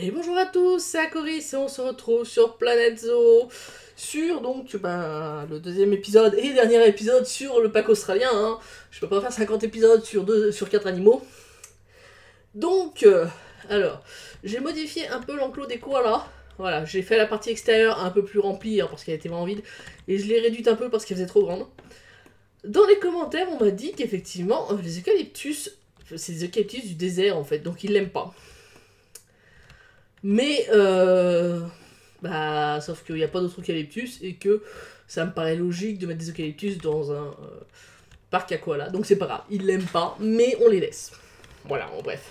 Et bonjour à tous, c'est Acoris et on se retrouve sur Planète Zoo sur donc le deuxième épisode et dernier épisode sur le parc australien. Hein. Je peux pas faire 50 épisodes sur 4 animaux. Donc, alors, j'ai modifié un peu l'enclos des koalas. Voilà, j'ai fait la partie extérieure un peu plus remplie hein, parce qu'elle était vraiment vide et je l'ai réduite un peu parce qu'elle faisait trop grande. Dans les commentaires, on m'a dit qu'effectivement, les eucalyptus, c'est des eucalyptus du désert en fait, donc ils l'aiment pas. Mais, sauf qu'il n'y a pas d'autres eucalyptus et que ça me paraît logique de mettre des eucalyptus dans un parc à koala. Donc c'est pas grave, ils l'aiment pas, mais on les laisse. Voilà, en bref.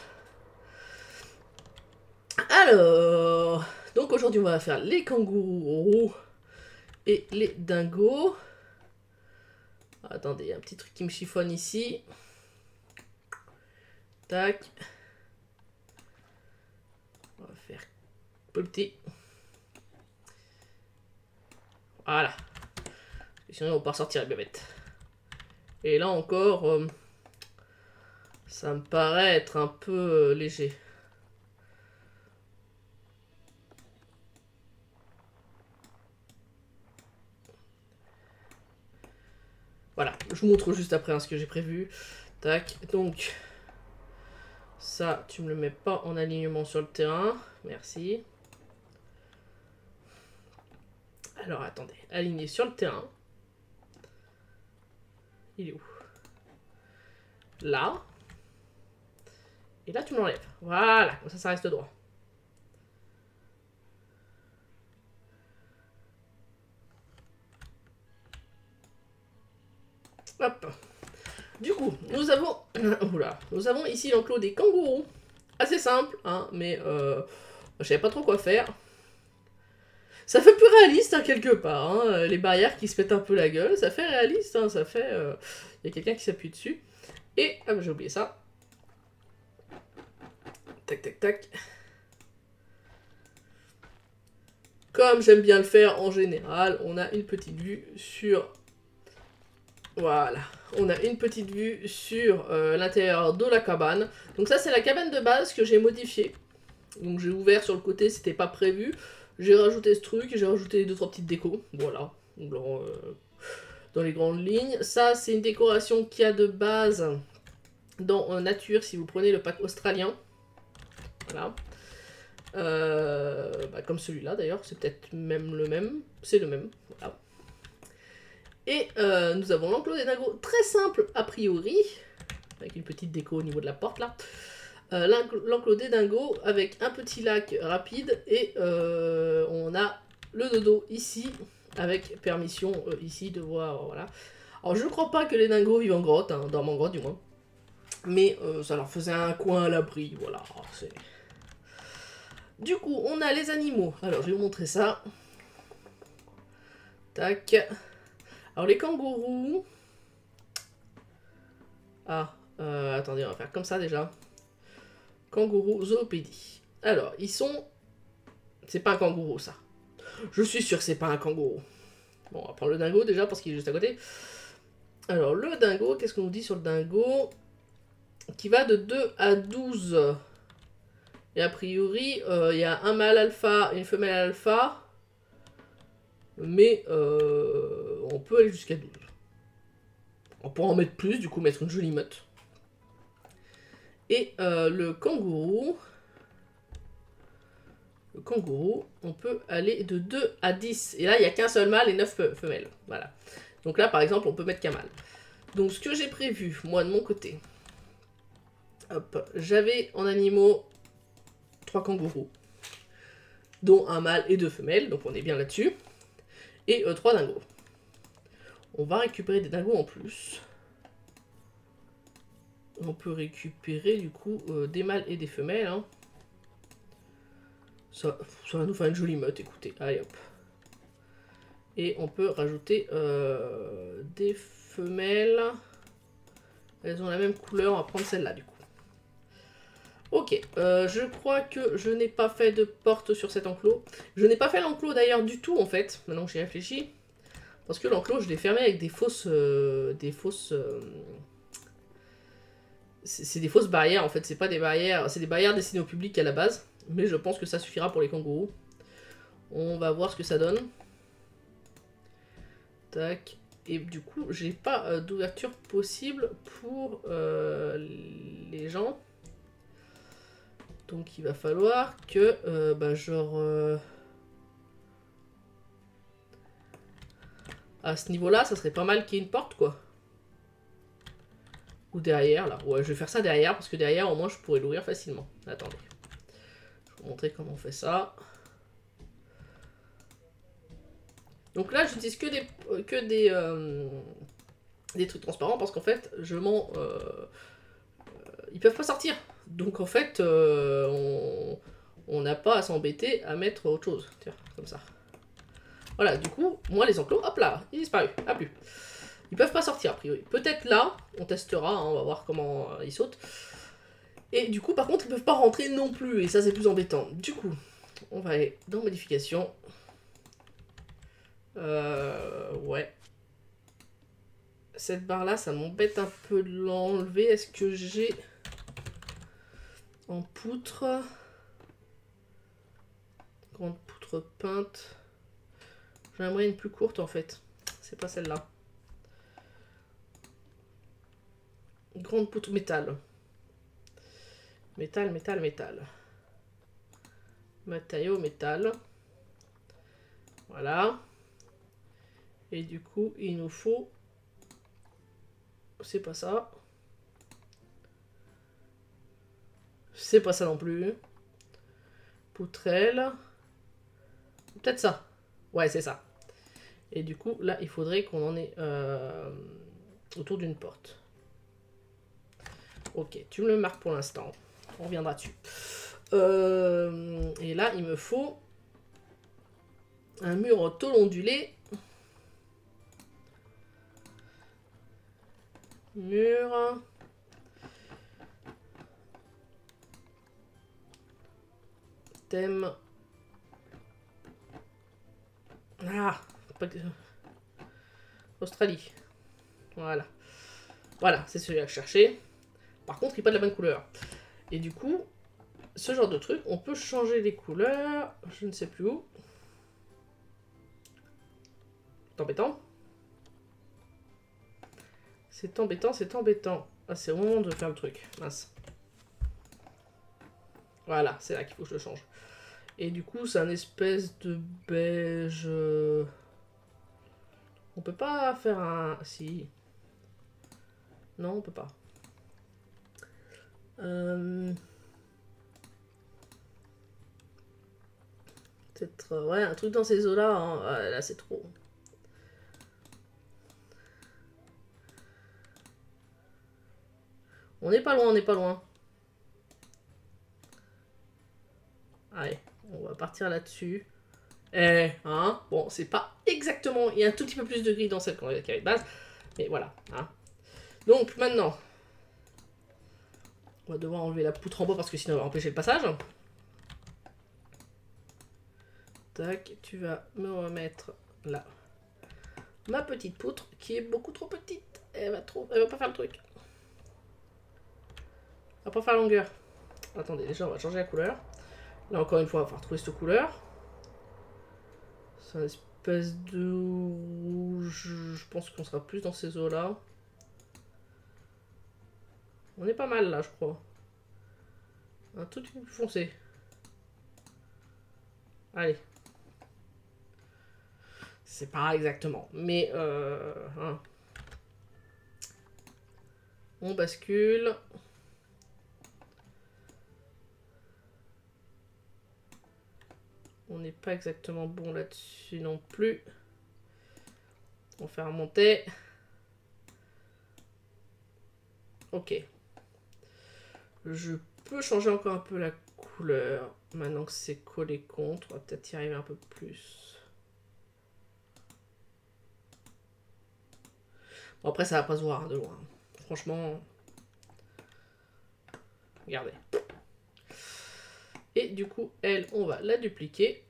Alors, donc aujourd'hui on va faire les kangourous et les dingos. Attendez, il y a un petit truc qui me chiffonne ici. Tac. On va faire un peu le petit. Voilà. Sinon, on va pas ressortir la bébête. Et là encore, ça me paraît être un peu léger. Voilà, je vous montre juste après hein, ce que j'ai prévu. Tac, donc, ça, tu me le mets pas en alignement sur le terrain. Merci. Alors, attendez, aligné sur le terrain. Il est où? Là. Et là, tu me l'enlèves. Voilà, comme ça reste droit. Hop. Du coup, nous avons... Oula. Nous avons ici l'enclos des kangourous. Assez simple, hein, mais je savais pas trop quoi faire. Ça fait plus réaliste, hein, quelque part. Hein, les barrières qui se pètent un peu la gueule, ça fait réaliste, hein, ça fait... Il y a quelqu'un qui s'appuie dessus. Et... Ah, j'ai oublié ça. Tac, tac, tac. Comme j'aime bien le faire en général, on a une petite vue sur... Voilà. On a une petite vue sur l'intérieur de la cabane. Donc ça, c'est la cabane de base que j'ai modifiée. Donc j'ai ouvert sur le côté, c'était pas prévu. J'ai rajouté ce truc, j'ai rajouté 2-3 petites décos. Voilà. Dans les grandes lignes. Ça, c'est une décoration qu'il y a de base dans Nature, si vous prenez le pack australien. Voilà. Comme celui-là d'ailleurs, c'est peut-être même le même. C'est le même. Voilà. Et nous avons l'enclos des dingos très simple a priori, avec une petite déco au niveau de la porte là. L'enclos des dingos avec un petit lac rapide et on a le dodo ici avec permission ici de voir, voilà. Alors je ne crois pas que les dingos vivent en grotte, hein, dorment en grotte du moins, mais ça leur faisait un coin à l'abri, voilà. Du coup on a les animaux, alors je vais vous montrer ça. Tac. Alors les kangourous... Ah, attendez, on va faire comme ça déjà. Kangourou zoopédie. Alors, ils sont... C'est pas un kangourou, ça. Je suis sûr que c'est pas un kangourou. Bon, on va prendre le dingo déjà, parce qu'il est juste à côté. Alors, le dingo, qu'est-ce qu'on nous dit sur le dingo? Qui va de 2 à 12. Et a priori, il y a un mâle alpha et une femelle alpha. Mais on peut aller jusqu'à 12. On pourra en mettre plus, du coup, mettre une jolie meute. Et le kangourou, on peut aller de 2 à 10. Et là, il n'y a qu'un seul mâle et 9 femelles. Voilà. Donc là, par exemple, on peut mettre qu'un mâle. Donc, ce que j'ai prévu, moi, de mon côté, hop, j'avais en animaux 3 kangourous, dont un mâle et 2 femelles. Donc, on est bien là-dessus. Et 3 dingos. On va récupérer des dingos en plus. On peut récupérer, du coup, des mâles et des femelles, hein. Ça va nous faire une jolie meute, écoutez. Allez hop. Et on peut rajouter des femelles. Elles ont la même couleur. On va prendre celle-là, du coup. Ok. Je crois que je n'ai pas fait de porte sur cet enclos. Je n'ai pas fait l'enclos d'ailleurs du tout, en fait. Maintenant que j'y réfléchis. Parce que l'enclos, je l'ai fermé avec des fausses... c'est des fausses barrières, en fait. C'est pas des barrières... C'est des barrières destinées au public à la base. Mais je pense que ça suffira pour les kangourous. On va voir ce que ça donne. Tac. Et du coup, j'ai pas d'ouverture possible pour les gens. Donc il va falloir que, à ce niveau-là, ça serait pas mal qu'il y ait une porte, quoi. Ou derrière, là. Ouais, je vais faire ça derrière, parce que derrière, au moins, je pourrais l'ouvrir facilement. Attendez. Je vais vous montrer comment on fait ça. Donc là, j'utilise des trucs transparents, parce qu'en fait, ils peuvent pas sortir. Donc en fait, on n'a pas à s'embêter à mettre autre chose. Tiens, comme ça. Voilà, du coup, moi, les enclos, hop là, il est disparu. Ah, plus. Ils peuvent pas sortir, a priori. Peut-être là, on testera, hein, on va voir comment ils sautent. Et du coup, par contre, ils peuvent pas rentrer non plus, et ça, c'est plus embêtant. Du coup, on va aller dans modification. Ouais. Cette barre-là, ça m'embête un peu de l'enlever. Est-ce que j'ai en poutre... Grande poutre peinte. J'aimerais une plus courte, en fait. C'est pas celle-là. Grande poutre métal. Métal, métal, métal. Matériau, métal. Voilà. Et du coup, il nous faut... C'est pas ça. C'est pas ça non plus. Poutrelle. Peut-être ça. Ouais, c'est ça. Et du coup, là, il faudrait qu'on en ait autour d'une porte. Ok, tu me le marques pour l'instant. On reviendra dessus. Et là, il me faut un mur en tôle ondulé. Mur. Thème. Ah, Australie. Voilà. Voilà, c'est celui-là que je cherchais. Par contre, il n'est pas de la bonne couleur. Et du coup, ce genre de truc, on peut changer les couleurs. Je ne sais plus où. C'est embêtant. C'est embêtant, c'est embêtant. Ah, c'est au moment de faire le truc. Mince. Voilà, c'est là qu'il faut que je le change. Et du coup, c'est un espèce de beige... On peut pas faire un... Si. Non, on peut pas. Peut-être... Ouais, un truc dans ces eaux-là. Hein. Ouais, là, c'est trop. On n'est pas loin, on n'est pas loin. Allez, on va partir là-dessus. Hein, bon, c'est pas exactement... Il y a un tout petit peu plus de gris dans celle qui avait de base. Mais voilà, hein. Donc, maintenant... On va devoir enlever la poutre en bois parce que sinon on va empêcher le passage. Tac, tu vas me remettre là. Ma petite poutre qui est beaucoup trop petite. Elle va pas faire le truc. Elle va pas faire la longueur. Attendez, déjà on va changer la couleur. Là encore une fois, on va falloir trouver cette couleur. C'est une espèce de rouge. Je pense qu'on sera plus dans ces eaux-là. On est pas mal là, je crois. Un tout petit peu plus foncé. Allez. C'est pas exactement. Mais, hein. On bascule. On n'est pas exactement bon là-dessus non plus. On va faire remonter. Ok. Je peux changer encore un peu la couleur. Maintenant que c'est collé contre, on va peut-être y arriver un peu plus. Bon, après, ça va pas se voir hein, de loin. Franchement. Regardez. Et du coup, elle, on va la dupliquer.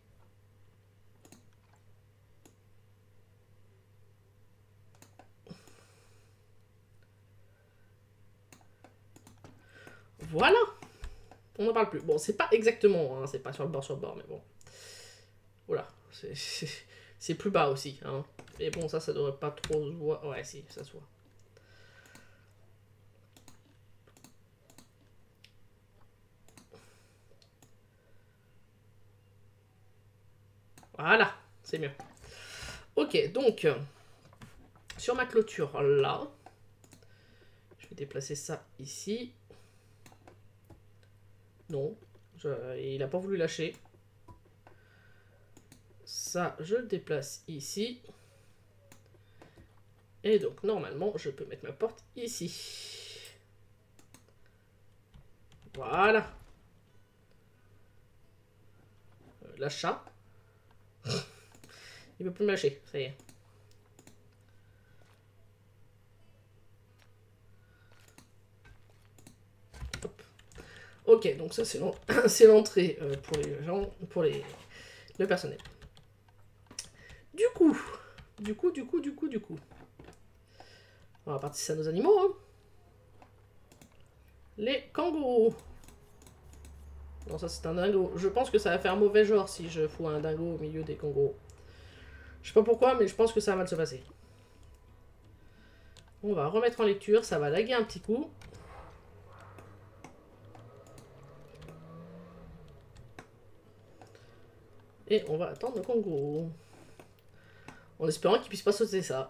Voilà. On n'en parle plus. Bon, c'est pas exactement, hein, c'est pas sur le bord, mais bon. Voilà, c'est plus bas aussi. Hein. Mais bon, ça devrait pas trop se voir. Ouais, si, ça se voit. Voilà, c'est mieux. Ok, donc, sur ma clôture, là, je vais déplacer ça ici. Non, il n'a pas voulu lâcher. Ça, je le déplace ici. Et donc, normalement, je peux mettre ma porte ici. Voilà. L'achat. Il ne peut plus me lâcher, ça y est. Hop. Ok, donc ça c'est l'entrée pour les gens, pour le personnel. Du coup. On va partir à nos animaux. Hein. Les kangourous. Non, ça c'est un dingo. Je pense que ça va faire mauvais genre si je fous un dingo au milieu des kangourous. Je sais pas pourquoi, mais je pense que ça va mal se passer. On va remettre en lecture, ça va laguer un petit coup. Et on va attendre le kangourou. En espérant qu'il puisse pas sauter ça.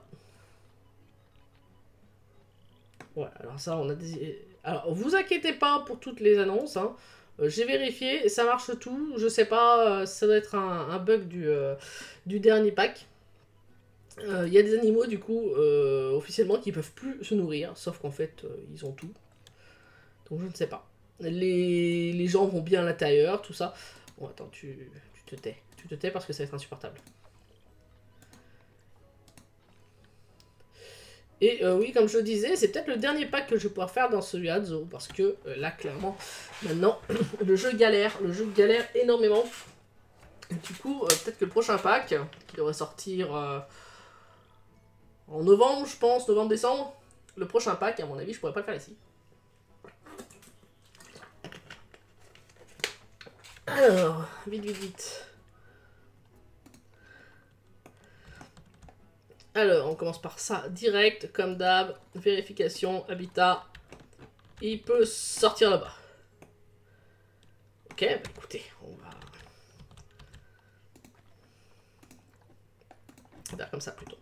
Ouais, alors ça, on a des... Alors, vous inquiétez pas pour toutes les annonces, hein. J'ai vérifié, ça marche tout. Je sais pas, ça doit être un bug du dernier pack. Il y a des animaux, du coup, officiellement, qui peuvent plus se nourrir. Sauf qu'en fait, ils ont tout. Donc, je ne sais pas. Les gens vont bien à l'intérieur, tout ça. Bon, attends, tu te tais. Tu te tais parce que ça va être insupportable. Et oui, comme je le disais, c'est peut-être le dernier pack que je vais pouvoir faire dans ce Yazo. Parce que là, clairement, maintenant, le jeu galère énormément. Et du coup, peut-être que le prochain pack, qui devrait sortir en novembre, je pense, novembre-décembre, le prochain pack, à mon avis, je pourrais pas le faire ici. Alors, vite. Alors, on commence par ça, direct, comme d'hab, vérification, habitat. Il peut sortir là-bas. Ok, bah écoutez, on va faire comme ça plutôt.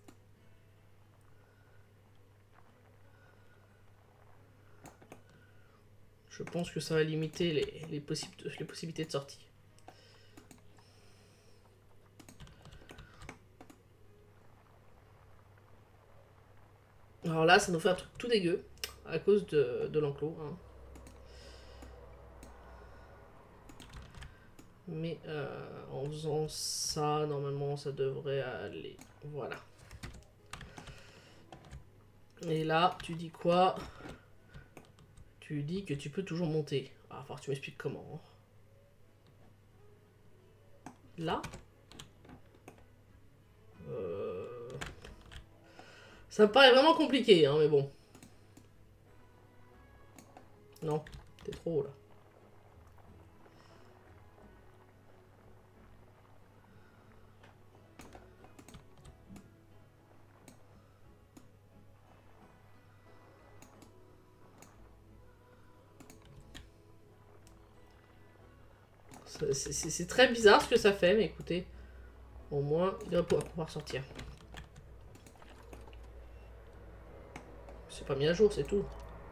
Je pense que ça va limiter les possibilités de sortie. Alors là, ça nous fait un truc tout dégueu, à cause de l'enclos. Hein. Mais en faisant ça, normalement, ça devrait aller. Voilà. Et là, tu dis quoi? Tu dis que tu peux toujours monter. Ah, il faut que tu m'expliques comment. Là Ça me paraît vraiment compliqué, hein, mais bon. Non, t'es trop haut, là. C'est très bizarre ce que ça fait, mais écoutez, au moins, il devrait pouvoir sortir. C'est pas mis à jour, c'est tout.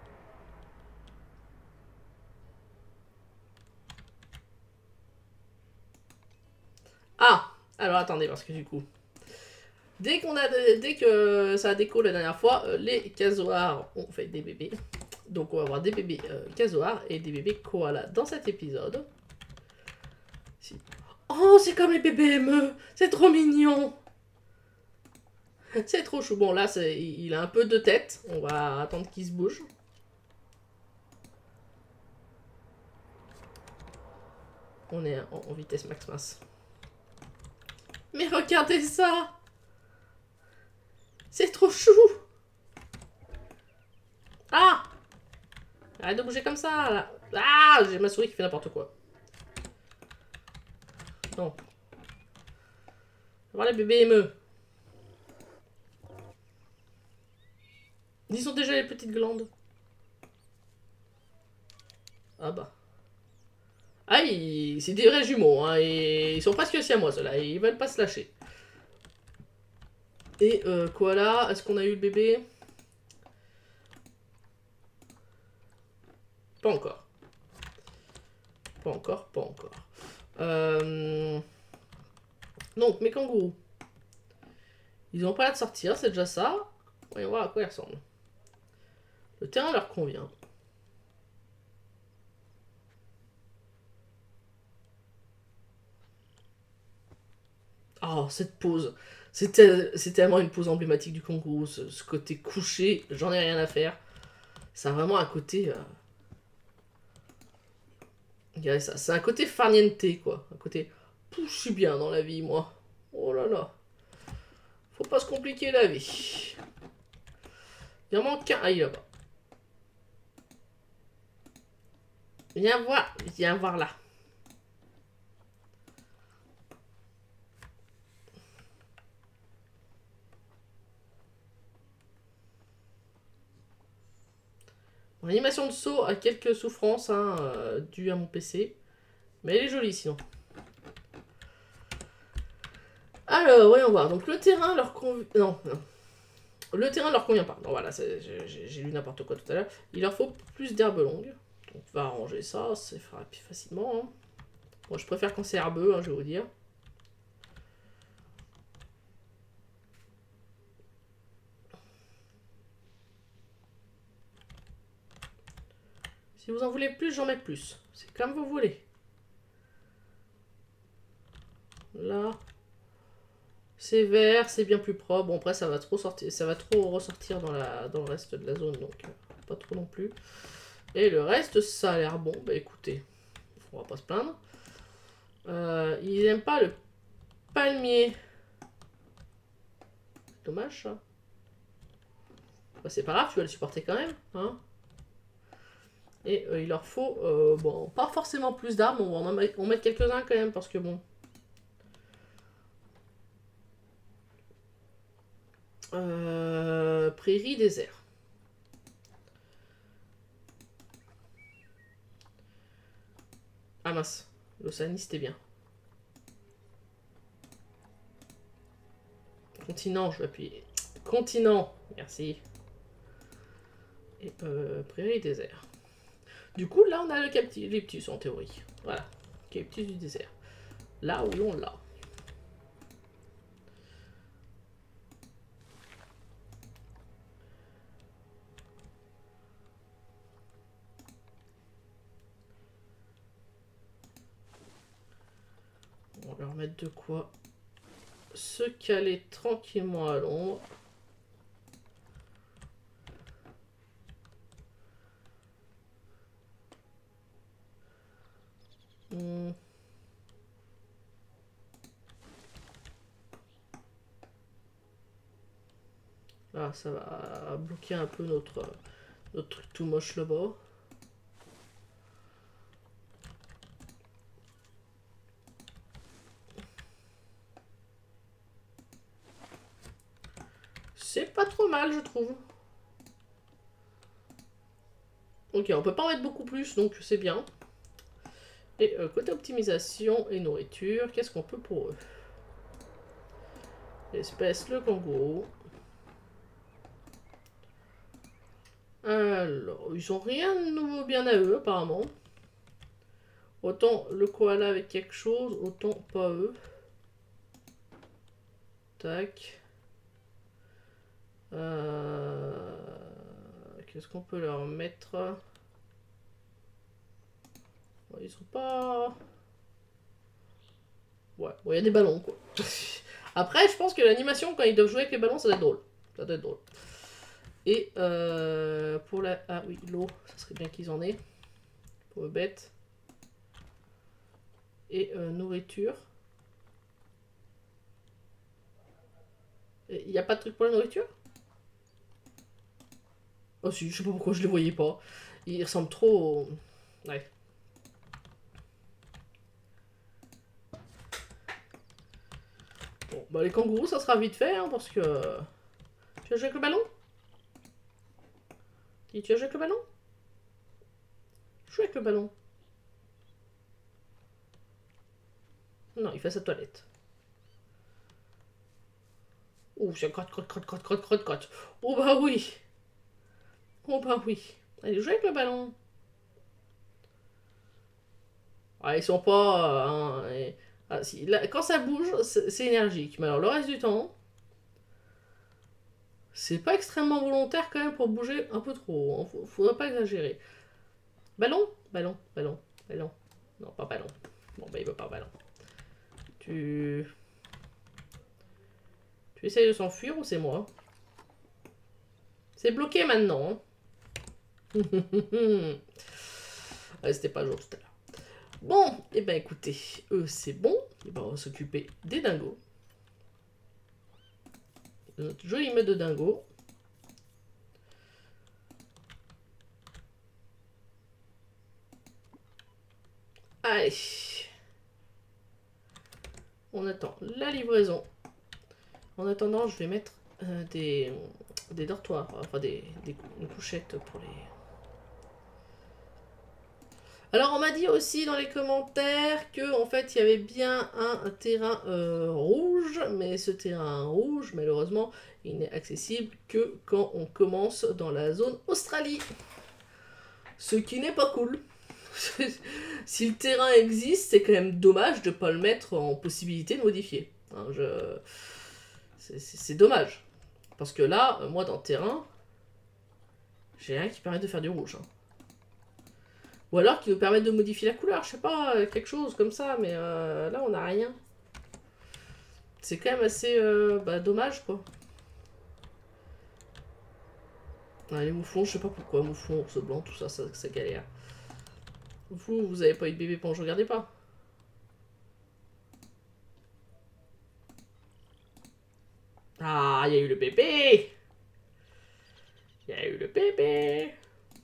Ah! Alors attendez, parce que du coup, dès que ça a déco la dernière fois, les casoars ont fait des bébés. Donc on va avoir des bébés casoars et des bébés koalas dans cet épisode. Si. Oh, c'est comme les bébés ME! C'est trop mignon! C'est trop chou. Bon, là, il a un peu de tête. On va attendre qu'il se bouge. On est en vitesse max mince. Mais regardez ça! C'est trop chou! Ah! Arrête de bouger comme ça, là. Ah, j'ai ma souris qui fait n'importe quoi. Non. Voir les bébés émeux. Ils ont déjà les petites glandes. Ah bah. Ah, c'est des vrais jumeaux, hein, et ils sont presque aussi à moi, ceux-là, ils veulent pas se lâcher. Et koala, est-ce qu'on a eu le bébé? Pas encore. Pas encore, pas encore. Donc, mes kangourous. Ils ont pas l'air de sortir, c'est déjà ça. Voyons voir à quoi ils ressemblent. Le terrain leur convient. Oh, cette pose. C'est tellement une pose emblématique du kangourou, ce côté couché, j'en ai rien à faire. Ça a vraiment un côté... regardez ça, c'est un côté farniente, quoi. Un côté... Je suis bien dans la vie, moi. Oh là là. Faut pas se compliquer la vie. Il en manque qu'un. Ah, il est là-bas. Viens voir là. Mon animation de saut a quelques souffrances, hein, dues à mon PC. Mais elle est jolie sinon. Alors, voyons voir. Donc le terrain leur convient... Non, non. Le terrain leur convient pas. Non, voilà, j'ai lu n'importe quoi tout à l'heure. Il leur faut plus d'herbes longues. Donc on va arranger ça, c'est fera plus facilement. Hein. Moi, je préfère quand c'est herbeux, hein, je vais vous dire. Si vous en voulez plus, j'en mets plus. C'est comme vous voulez. Là. C'est vert, c'est bien plus propre. Bon, après, ça va trop sortir, ça va trop ressortir dans le reste de la zone, donc pas trop non plus. Et le reste, ça a l'air bon. Bah écoutez, on va pas se plaindre. Ils n'aiment pas le palmier. Dommage, ça. Bah, c'est pas grave, tu vas le supporter quand même. Hein. Et il leur faut, bon, pas forcément plus d'arbres, on va en mettre quelques-uns quand même, parce que bon. Prairie, désert. Ah mince, l'Océanie c'était bien. Continent, je vais appuyer. Continent, merci. Et prairie et désert. Du coup, là, on a le cactus en théorie. Voilà, cactus du désert. Là où l'on l'a. On va leur mettre de quoi se caler tranquillement à l'ombre. Là, ça va bloquer un peu notre truc tout moche là-bas. C'est pas trop mal, je trouve. Ok, on peut pas en mettre beaucoup plus, donc c'est bien. Et côté optimisation et nourriture, qu'est-ce qu'on peut pour eux? L'espèce, le kangourou. Alors, ils ont rien de nouveau bien à eux, apparemment. Autant le koala avec quelque chose, autant pas eux. Tac. Qu'est-ce qu'on peut leur mettre? Ils sont pas... Ouais, bon, il y a des ballons, quoi. Après, je pense que l'animation, quand ils doivent jouer avec les ballons, ça doit être drôle. Ça doit être drôle. Et pour la... Ah oui, l'eau, ça serait bien qu'ils en aient. Pour les bêtes. Et nourriture. Il n'y a pas de truc pour la nourriture? Oh si, je sais pas pourquoi je les voyais pas. Ils ressemblent trop Ouais. Bon, bah les kangourous, ça sera vite fait, hein, parce que... Tu vas jouer avec le ballon? Tu vas jouer avec le ballon? Joue avec le ballon. Non, il fait sa toilette. Ouh, ça crotte, crotte, crotte, crotte, crotte, crotte, crotte. Oh bah oui. Oh bah oui. Allez, joue avec le ballon. Ah, ils sont pas... Ah, si, là, quand ça bouge, c'est énergique. Mais alors, le reste du temps... C'est pas extrêmement volontaire quand même pour bouger un peu trop. Hein. Faudrait pas exagérer. Ballon? Ballon, ballon, ballon. Non, pas ballon. Bon, bah il veut pas ballon. Tu essayes de s'enfuir ou c'est moi? C'est bloqué maintenant. Hein. Ouais, c'était pas le jour tout à l'heure. Bon, et ben écoutez, eux c'est bon. Et ben on va s'occuper des dingos. De notre joli meute de dingos. Allez. On attend la livraison. En attendant, je vais mettre des dortoirs, enfin des couchettes pour les... Alors on m'a dit aussi dans les commentaires que en fait il y avait bien un terrain rouge, mais ce terrain rouge malheureusement il n'est accessible que quand on commence dans la zone Australie. Ce qui n'est pas cool. Si le terrain existe, c'est quand même dommage de ne pas le mettre en possibilité de modifier. Hein, c'est dommage. Parce que là, moi dans le terrain, j'ai rien qui permet de faire du rouge. Hein. Ou alors qui nous permettent de modifier la couleur, je sais pas, quelque chose comme ça, mais là on n'a rien. C'est quand même assez dommage quoi. Ah, les mouflons, je sais pas pourquoi, mouflons, ours blanc, tout ça, ça galère. Vous avez pas eu de bébé pendant que je regardais pas. Ah, il y a eu le bébé. Il y a eu le bébé.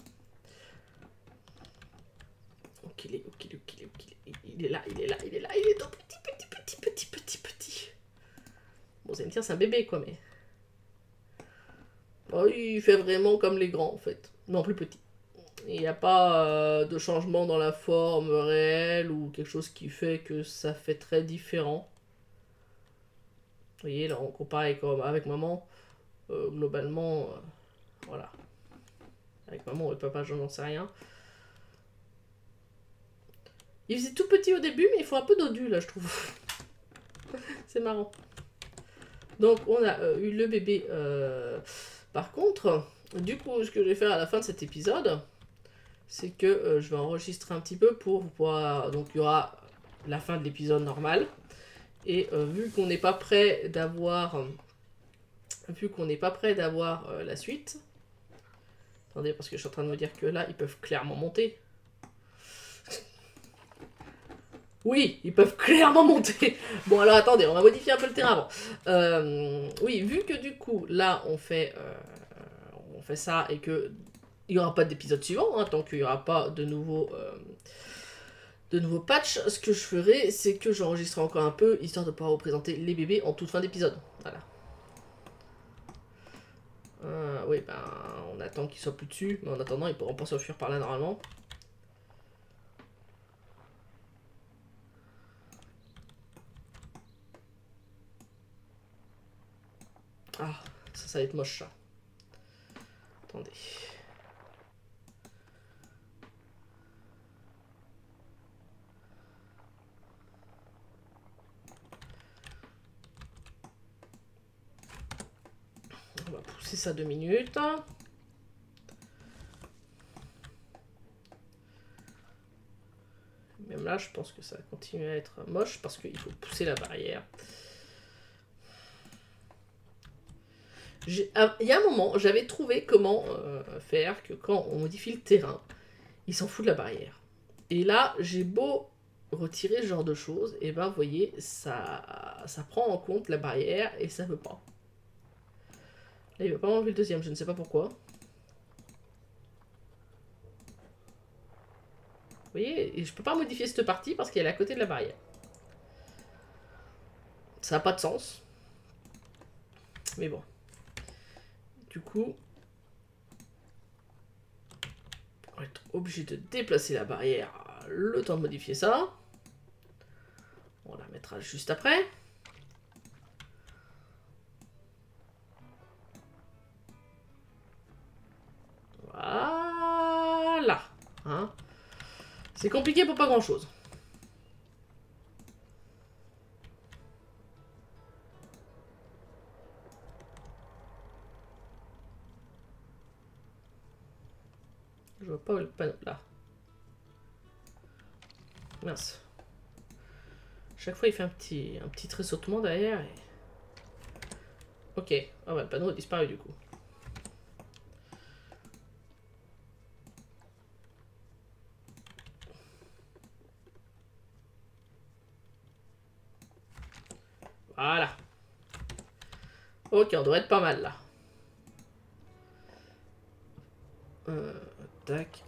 Ok, il est là, il est là, il est là, il est tout petit, petit, petit, petit, petit, petit. Bon, vous allez me dire, c'est un bébé quoi, mais... Oh, il fait vraiment comme les grands en fait, mais en plus petit. Il n'y a pas de changement dans la forme réelle ou quelque chose qui fait que ça fait très différent. Vous voyez, là on compare avec maman, globalement, voilà. Avec maman et papa, je n'en sais rien. Il faisait tout petit au début, mais il faut un peu dodu là, je trouve. C'est marrant. Donc on a eu le bébé. Par contre, du coup, ce que je vais faire à la fin de cet épisode, c'est que je vais enregistrer un petit peu pour pouvoir... Donc il y aura la fin de l'épisode normal. Et vu qu'on n'est pas prêt d'avoir... Vu qu'on n'est pas prêt d'avoir la suite... Attendez, parce que je suis en train de me dire que là, ils peuvent clairement monter. Oui, ils peuvent clairement monter. Bon, alors attendez, on va modifier un peu le terrain avant. Oui, vu que du coup, là, on fait ça et que il n'y aura pas d'épisode suivant, hein, tant qu'il n'y aura pas de nouveaux patchs, ce que je ferai, c'est que j'enregistrerai encore un peu, histoire de pouvoir vous présenter les bébés en toute fin d'épisode. Voilà. Oui, ben, on attend qu'ils soient plus dessus, mais en attendant, ils pourront pas s'enfuir par là normalement. Ah, ça va être moche, ça. Attendez. On va pousser ça 2 minutes. Même là, je pense que ça va continuer à être moche parce qu'il faut pousser la barrière. Il y a un moment, j'avais trouvé comment faire que quand on modifie le terrain, il s'en fout de la barrière. Et là, j'ai beau retirer ce genre de choses, et ben vous voyez, ça prend en compte la barrière et ça veut pas. Là, il veut pas enlever le deuxième, je ne sais pas pourquoi. Vous voyez, et je peux pas modifier cette partie parce qu'elle est à côté de la barrière. Ça n'a pas de sens. Mais bon. Du coup, on va être obligé de déplacer la barrière le temps de modifier ça. On la mettra juste après. Voilà. Hein, c'est compliqué pour pas grand chose. Je vois pas le panneau là. Mince. Chaque fois il fait un petit tressautement derrière. Et... ok. Ah ouais, le panneau a disparu du coup. Voilà. Ok, on devrait être pas mal là. Tac.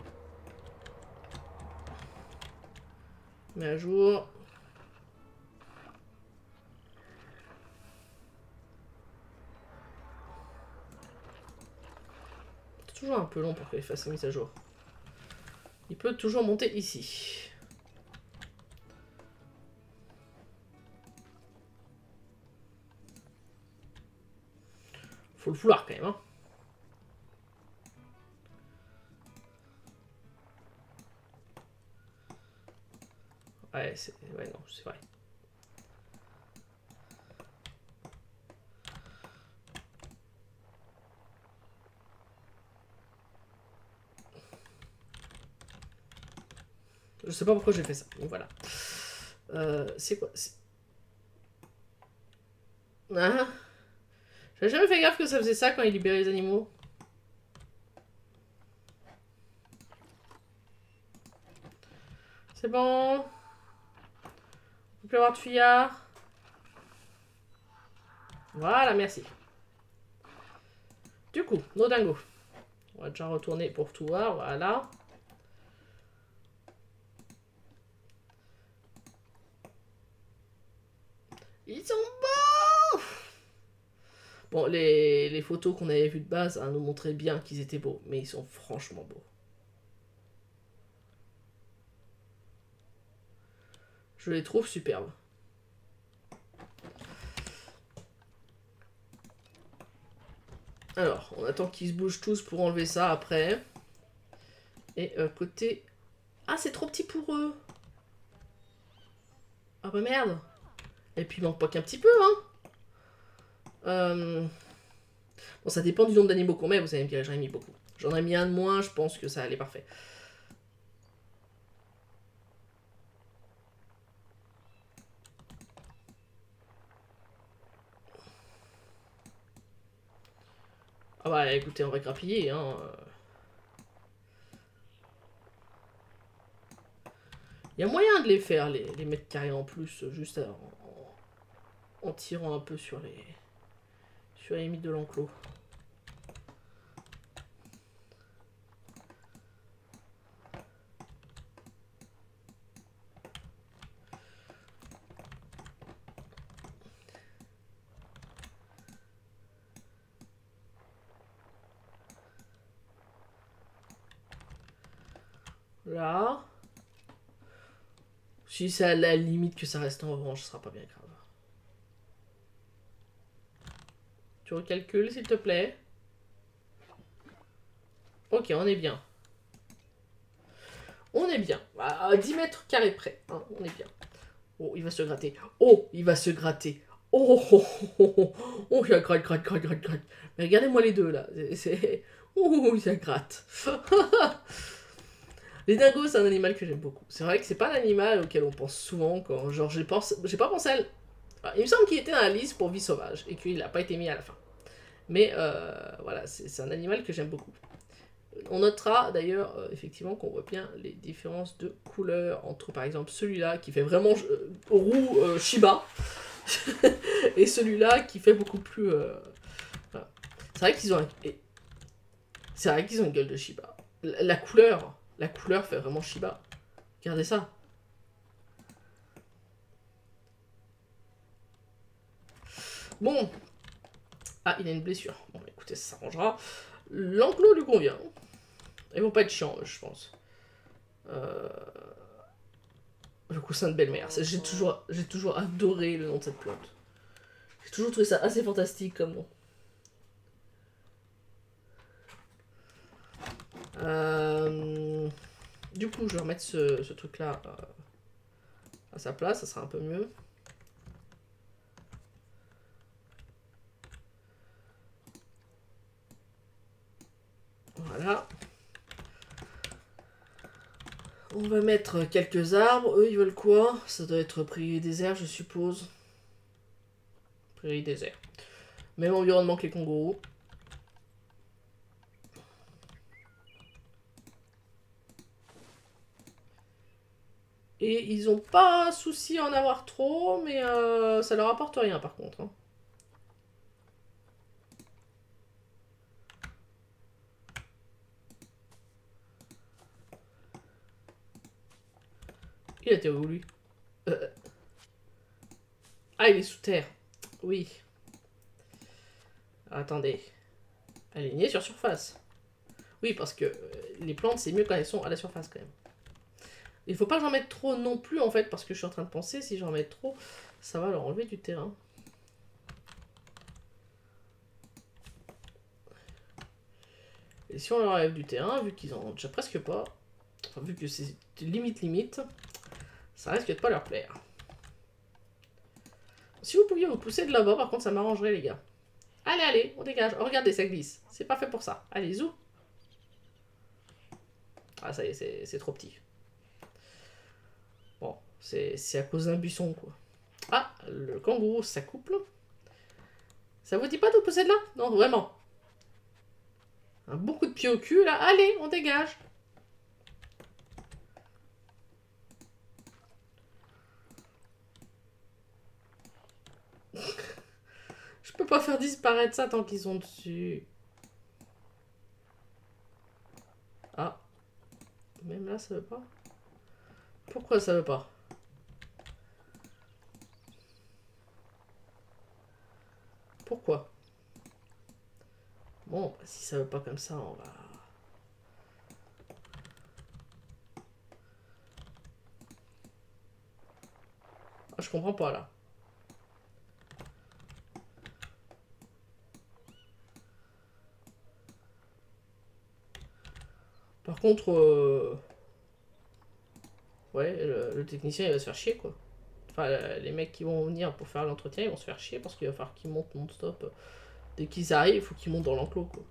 Mets à jour. C'est toujours un peu long pour qu'il fasse sa mise à jour. Il peut toujours monter ici. Faut le vouloir quand même, hein. Ouais, c'est... ouais, non, c'est vrai. Je sais pas pourquoi j'ai fait ça. Donc voilà. C'est quoi? Ah, j'avais jamais fait gaffe que ça faisait ça quand il libérait les animaux. C'est bon. Il peut plus avoir de fuyards. Voilà, merci. Du coup, nos dingos. On va déjà retourner pour tout voir, voilà. Ils sont beaux! Bon, les photos qu'on avait vues de base hein, nous montraient bien qu'ils étaient beaux, mais ils sont franchement beaux. Je les trouve superbes. Alors, on attend qu'ils se bougent tous pour enlever ça après. Et côté... ah, c'est trop petit pour eux. Ah bah merde. Et puis il manque pas qu'un petit peu, hein. Bon, ça dépend du nombre d'animaux qu'on met, vous allez me dire, j'en ai mis beaucoup. J'en ai mis un de moins, je pense que ça allait parfait. Ah bah écoutez, on va grappiller, hein. Il y a moyen de les faire, les mètres carrés en plus, juste en tirant un peu sur les limites de l'enclos. Là. Si c'est à la limite que ça reste en orange, ce sera pas bien grave. Tu recalcules, s'il te plaît. Ok, on est bien. On est bien. À 10 mètres carrés près. Hein, on est bien. Oh, il va se gratter. Oh, il va se gratter. Oh, oh, oh, oh, oh, il gratte, gratte, gratte, gratte, gratte. Mais regardez-moi les deux, là. Oh, il gratte. Les dingos, c'est un animal que j'aime beaucoup. C'est vrai que c'est pas un animal auquel on pense souvent quand, genre, j'ai pas pensé à... enfin, il me semble qu'il était dans la liste pour vie sauvage et qu'il n'a pas été mis à la fin. Mais voilà, c'est un animal que j'aime beaucoup. On notera d'ailleurs effectivement qu'on voit bien les différences de couleur entre par exemple celui-là qui fait vraiment roux Shiba et celui-là qui fait beaucoup plus... voilà. C'est vrai qu'ils ont une gueule de Shiba. La couleur fait vraiment Shiba. Regardez ça. Bon. Ah, il a une blessure. Bon, écoutez, ça s'arrangera. L'enclos lui convient. Ils vont pas être chiants, je pense. Le coussin de belle-mère. J'ai toujours adoré le nom de cette plante. J'ai toujours trouvé ça assez fantastique comme nom. Du coup, je vais remettre ce truc-là à sa place, ça sera un peu mieux. Voilà. On va mettre quelques arbres. Eux, ils veulent quoi? Ça doit être prairie désert, je suppose. Prairie désert. Même environnement que les kangourous. Et ils ont pas souci à en avoir trop, mais ça leur apporte rien par contre. Hein. Il était où lui? Ah, il est sous terre. Oui. Attendez. Aligné sur surface. Oui, parce que les plantes, c'est mieux quand elles sont à la surface quand même. Il faut pas que j'en mette trop non plus en fait, parce que je suis en train de penser, si j'en mets trop, ça va leur enlever du terrain. Et si on leur enlève du terrain, vu qu'ils en ont déjà presque pas, enfin vu que c'est limite, ça risque de pas leur plaire. Si vous pouviez vous pousser de là-bas, par contre, ça m'arrangerait les gars. Allez, allez, on dégage. Oh, regardez, ça glisse. C'est pas fait pour ça. Allez, zou. Ah, ça y est, c'est trop petit. Bon, c'est à cause d'un buisson, quoi. Ah, le kangourou s'accouple. Ça vous dit pas de vous pousser de là? Non, vraiment. Un bon coup de pied au cul, là. Allez, on dégage. Je peux pas faire disparaître ça tant qu'ils sont dessus. Ah. Même là, ça veut pas. Pourquoi ça veut pas? Pourquoi? Bon, bah, si ça veut pas comme ça, on va... Ah, je comprends pas, là. Par contre... Ouais, le technicien, il va se faire chier, quoi. Enfin, les mecs qui vont venir pour faire l'entretien, ils vont se faire chier parce qu'il va falloir qu'ils montent non-stop. Dès qu'ils arrivent, il faut qu'ils montent dans l'enclos, quoi.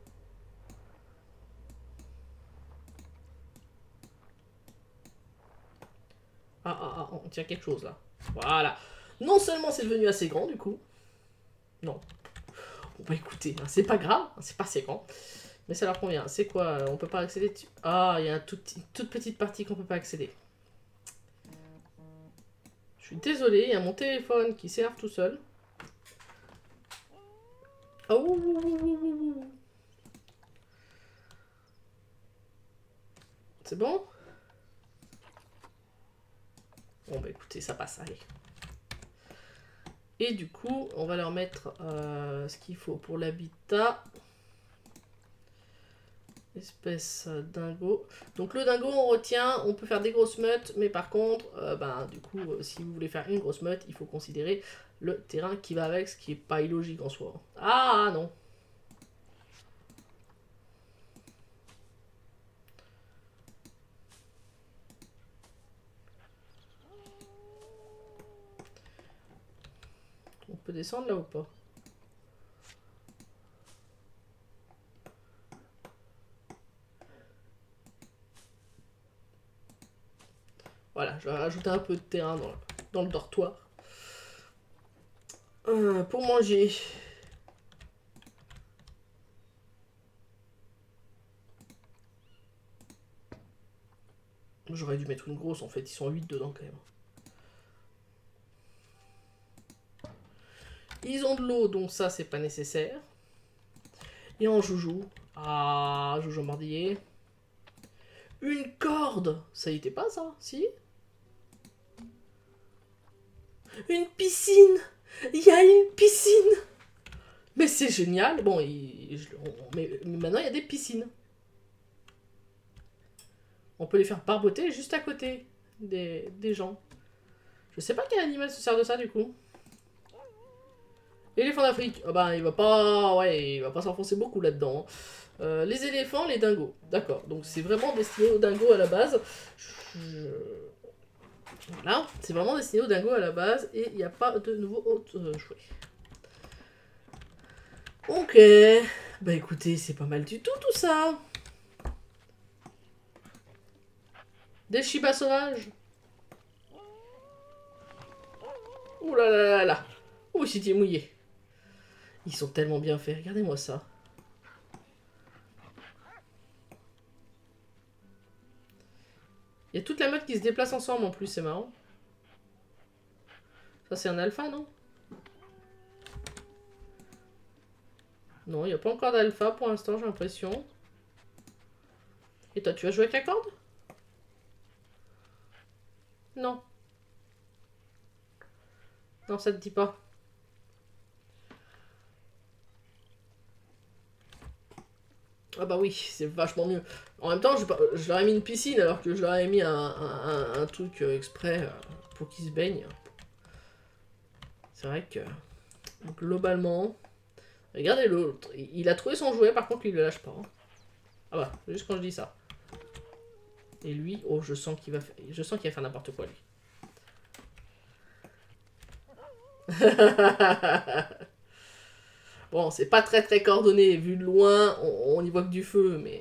Ah, on tient quelque chose, là. Voilà. Non seulement c'est devenu assez grand, du coup. Non. Bon, bah écoutez, hein, c'est pas grave, hein, c'est pas assez grand. Mais ça leur convient. C'est quoi? On peut pas accéder dessus? Ah, il y a une toute petite partie qu'on peut pas accéder. Je suis désolé, il y a mon téléphone qui s'énerve tout seul. Oh, c'est bon? Bon bah écoutez, ça passe, allez. Et du coup, on va leur mettre ce qu'il faut pour l'habitat. Espèce dingo. Donc le dingo, on retient, on peut faire des grosses meutes, mais par contre, du coup, si vous voulez faire une grosse meute, il faut considérer le terrain qui va avec, ce qui est pas illogique en soi. Ah non. On peut descendre là ou pas? Voilà, je vais rajouter un peu de terrain dans le dortoir. Pour manger. J'aurais dû mettre une grosse en fait, ils sont 8 dedans quand même. Ils ont de l'eau, donc ça c'est pas nécessaire. Et en joujou. Ah, joujou mordillé. Une corde. Ça y était pas, ça? Si? Une piscine. Il y a une piscine. Mais c'est génial. Bon, mais maintenant, il y a des piscines. On peut les faire barboter juste à côté des gens. Je sais pas quel animal se sert de ça, du coup. Éléphant d'Afrique. Ah bah, il va pas... Ouais, il va pas s'enfoncer beaucoup là-dedans. Les éléphants, les dingos. D'accord. Donc, c'est vraiment destiné aux dingos à la base. Voilà. C'est vraiment destiné aux dingos à la base. Et il n'y a pas de nouveaux autres jouets. Ok. Bah, écoutez, c'est pas mal du tout ça. Des Shiba sauvages. Ouh là là là là. Ouh, c'était mouillé. Ils sont tellement bien faits. Regardez-moi ça. Il y a toute la meute qui se déplace ensemble en plus, c'est marrant. Ça, c'est un alpha, non? Non, il n'y a pas encore d'alpha pour l'instant, j'ai l'impression. Et toi, tu vas jouer avec la corde? Non. Non, ça te dit pas. Ah bah oui, c'est vachement mieux. En même temps, je leur ai mis une piscine alors que je leur ai mis un truc exprès pour qu'ils se baignent. C'est vrai que globalement... Regardez l'autre. Il a trouvé son jouet, par contre, il le lâche pas. Hein. Ah bah, juste quand je dis ça. Et lui, oh, je sens qu'il va faire n'importe quoi, lui. Bon, c'est pas très coordonné. Vu de loin, on y voit que du feu, mais...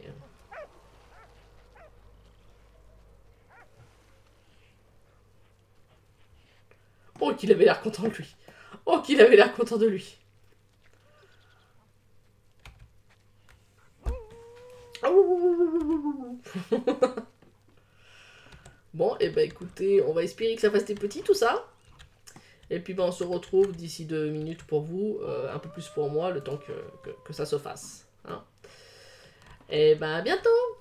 Oh, qu'il avait l'air content de lui. Oh, qu'il avait l'air content de lui. Bon, et bah écoutez, on va espérer que ça fasse des petits, tout ça. Et puis bah, on se retrouve d'ici 2 minutes pour vous, un peu plus pour moi, le temps que ça se fasse. Hein. Et bah à bientôt.